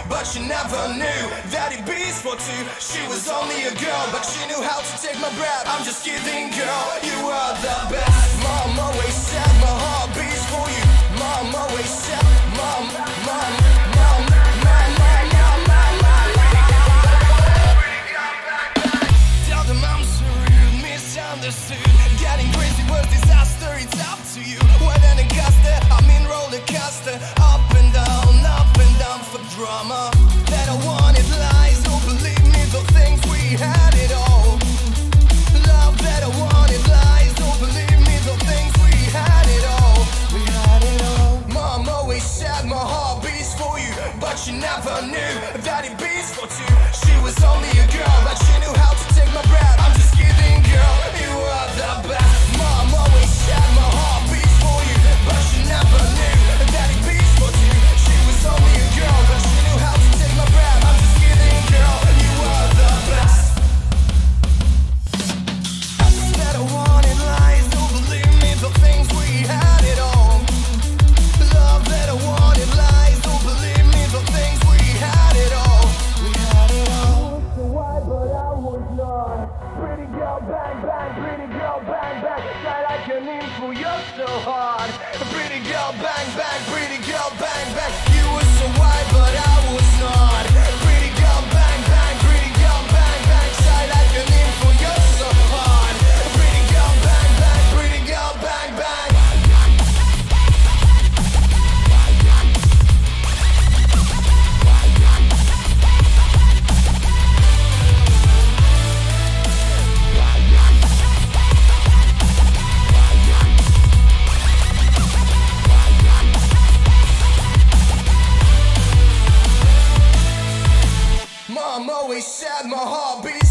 but she never knew that it beats for two. She was only a girl, but she knew how to take my breath. I'm just kidding, girl, you are the best. Mom always said my heart beats for you. Mom always said, mom, mom, mom, mom, mom, mom, mom. Tell them I'm so rude, misunderstood. Getting crazy was disaster, it's up to you. When an caster, I mean roller coaster. Up and down for drama. That I wanted lies, oh believe me, the things we had it all. Love that I wanted lies, oh believe me, the things we had it all. We had it all. Mom always said my heart beats for you, but she never knew that it beats for two. She was only a girl, but she knew how to take my breath. I'm just kidding, girl, you are the best. Mom always said my heart beats for you, but she never knew that it beats for two. She was only a girl, but she knew how to take my breath. I'm just kidding, girl, you are the best. That I wanted lies, don't believe me, the things we had it all. Love that I wanted lies, don't believe me, the things we had it all. We had it all. So why, but I was not. Pretty girl, bang, bang, pretty girl, bang, bang. Try like an info, you're so hard. Pretty girl, bang, bang, pretty girl, bang, bang. You were so white, but I was not. Pretty girl, bang, bang, pretty girl, bang, bang. Try like an info, you're so hard. Pretty girl, bang, bang, pretty girl, bang, bang. Mom always said my heart beats